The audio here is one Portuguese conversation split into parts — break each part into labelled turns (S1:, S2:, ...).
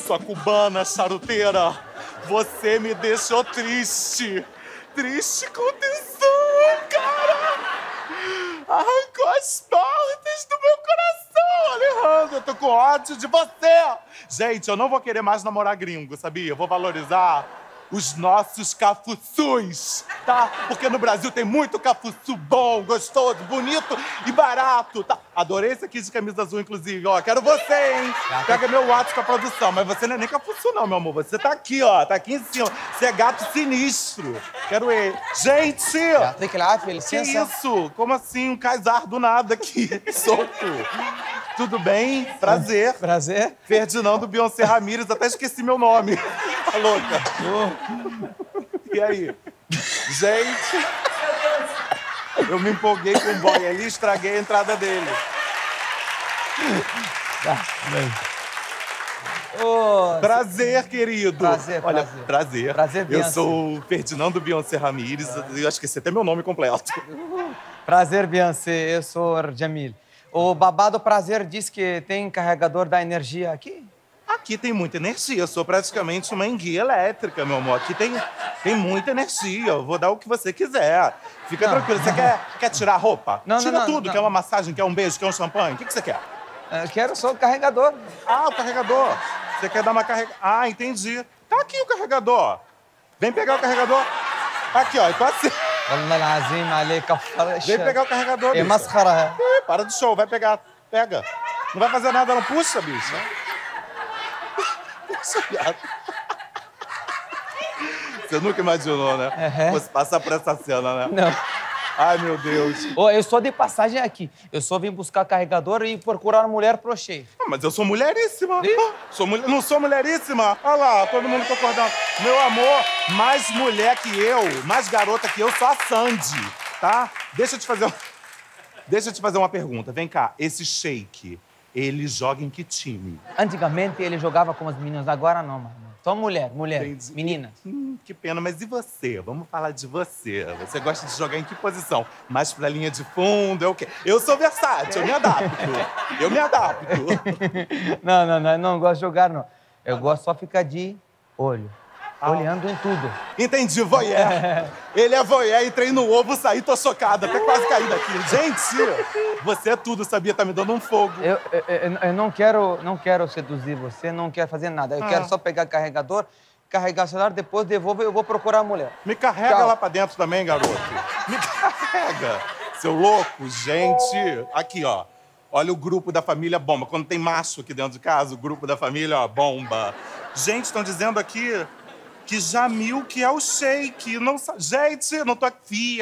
S1: sua cubana charuteira. Você me deixou triste. Triste com tesão, cara. Arrancou as portas do meu coração, Alejandro. Eu tô com ódio de você. Gente, eu não vou querer mais namorar gringo, sabia? Eu vou valorizar os nossos cafuçus, tá? Porque no Brasil tem muito cafuçu bom, gostoso, bonito e barato, tá? Adorei esse aqui de camisa azul, inclusive. Ó, quero você, hein? Pega meu WhatsApp com a produção. Mas você não é nem cafuçu, não, meu amor. Você tá aqui, ó. Tá aqui em cima. Você é gato sinistro. Quero ele. Gente!
S2: Tem que ir lá, licença.
S1: Que isso? Como assim? Um casar do nada aqui, solto. Tudo bem? Prazer.
S2: Prazer.
S1: Ferdinando Beyoncé Ramírez. Até esqueci meu nome. Tá louca? E aí? Gente, eu me empolguei com o boy ali e estraguei a entrada dele. Prazer, querido.
S2: Prazer,
S1: Olha,
S2: prazer.
S1: prazer.
S2: Prazer,
S1: Eu
S2: Beyoncé.
S1: sou o Ferdinando Beyoncé Ramírez. Eu esqueci até meu nome completo.
S2: Prazer, Beyoncé. Eu sou Jamil. O Babado Prazer diz que tem carregador da energia aqui?
S1: Aqui tem muita energia. Eu sou praticamente uma enguia elétrica, meu amor. Aqui tem muita energia. Eu vou dar o que você quiser. Fica tranquilo. Você quer tirar a roupa?
S2: Não,
S1: Tira
S2: não,
S1: tudo.
S2: não.
S1: Quer uma massagem? Quer um beijo? Quer um champanhe? O que você quer?
S2: Eu quero só o carregador.
S1: Ah, o carregador. Você quer dar uma carrega... Ah, entendi. Tá aqui o carregador. Vem pegar o carregador. Aqui, ó. Eu tô assim. Vem pegar o carregador,
S2: É
S1: bicha.
S2: mascara.
S1: Ih, para de show. Vai pegar. Pega. Não vai fazer nada, não. Puxa, bicho. Puxa, viado. Você nunca imaginou, né? Você passar por essa cena, né?
S2: Não.
S1: Ai, meu Deus.
S2: Ô, eu sou de passagem aqui. Eu só vim buscar carregador e procurar mulher pro chefe.
S1: Ah, mas eu sou mulheríssima. Não sou mulheríssima? Olha lá, todo mundo concordando. Meu amor, mais mulher que eu, mais garota que eu, só a Sandy, tá? Deixa eu te fazer uma pergunta. Vem cá, esse Sheik, ele joga em que time?
S2: Antigamente ele jogava com as meninas, agora não, mano. Só mulher,
S1: Entendi.
S2: meninas.
S1: Que pena, mas e você? Vamos falar de você. Você gosta de jogar em que posição? Mais pra linha de fundo, é o quê? Eu sou versátil, eu me adapto. Eu me adapto.
S2: Não gosto de jogar, não. Eu gosto só de ficar de olho. Olhando em tudo.
S1: Entendi, voyeur. Ele é voyeur, entrei no ovo, saí, tô chocada, até quase caí daqui. Gente, você é tudo, sabia? Tá me dando um fogo.
S2: Eu não quero seduzir você, não quero fazer nada. Eu quero só pegar carregador, carregar o celular, depois devolvo e eu vou procurar a mulher.
S1: Me carrega
S2: Tchau.
S1: lá pra dentro também, garoto. Me carrega. Seu louco, gente. Aqui, ó. Olha o grupo da família bomba. Quando tem macho aqui dentro de casa, o grupo da família, ó, bomba. Gente, estão dizendo aqui que Jamil, que é o Sheik. Não gente, não tô fiado.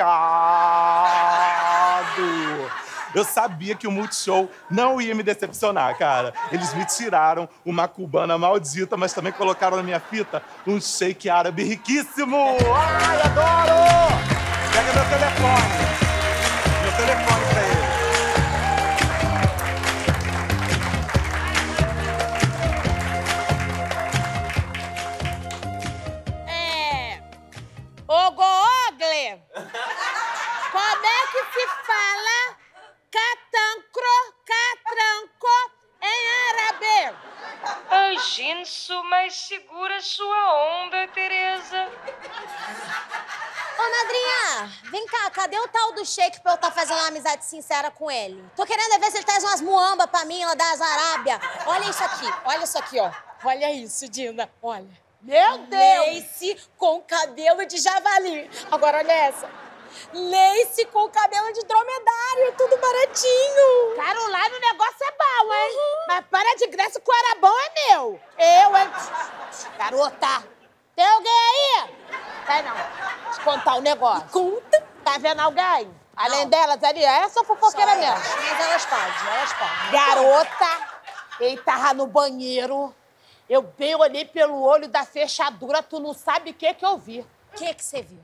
S1: Eu sabia que o Multishow não ia me decepcionar, cara. Eles me tiraram uma cubana maldita, mas também colocaram na minha fita um Sheik árabe riquíssimo. Ai, adoro! Pega meu telefone. Meu telefone pra ele.
S3: Ô, Google, como é que se fala catranco em árabe?
S4: Anginso, mas segura sua onda, Tereza.
S5: Ô, madrinha, vem cá, cadê o tal do Sheik pra eu estar fazendo uma amizade sincera com ele? Tô querendo ver se ele traz umas muamba pra mim lá das Arábia. Olha isso aqui, ó. Olha isso, Dina, olha.
S3: Meu Deus!
S5: Lace com cabelo de javali. Agora olha essa. Lace com cabelo de dromedário, tudo baratinho.
S3: Carolina, o negócio é bom, hein? Mas para de graça que o Arabão é meu. hein? Garota, tem alguém aí? Tem não. Deixa eu contar um negócio.
S5: Conta.
S3: Tá vendo alguém? Além delas ali, é só fofoqueira
S5: Só
S3: mesmo.
S5: Mas elas podem.
S3: Garota, ele tava no banheiro. Eu bem olhei pelo olho da fechadura, tu não sabe o que eu vi.
S5: O que você viu?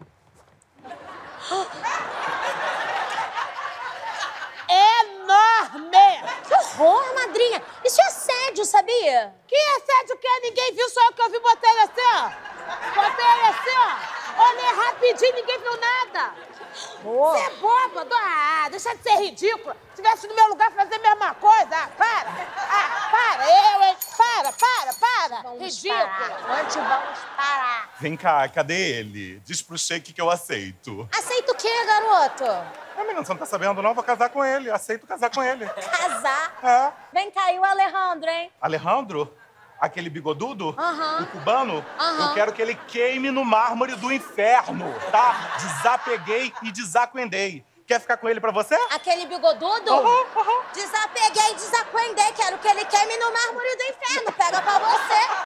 S3: Enorme!
S5: Que horror, madrinha. Isso é assédio, sabia?
S3: Que assédio que é? Ninguém viu, só eu que eu vi, botei ele assim, ó. Botei ele assim, ó. Olhei rapidinho, ninguém viu nada. Você é boba, deixa de ser ridícula. Se tivesse no meu lugar, fazer a mesma coisa. Para. Eu, hein? Para.
S5: Vamos
S3: Ridícula.
S5: parar. Onde vamos parar?
S1: Vem cá, cadê ele? Diz pro Sheik que eu aceito.
S5: Aceita o quê, garoto?
S1: Menina, você não tá sabendo, não? Vou casar com ele. Aceito casar com ele.
S5: Casar?
S1: É.
S5: Vem cá, e o Alejandro, hein?
S1: Alejandro? Aquele bigodudo?
S5: Aham.
S1: O cubano?
S5: Aham.
S1: Eu quero que ele queime no mármore do inferno, tá? Desapeguei e desacuendei. Quer ficar com ele pra você?
S5: Aquele bigodudo? Desapeguei e desacuendei. Quero que ele queime no mármore do inferno. Pega pra você.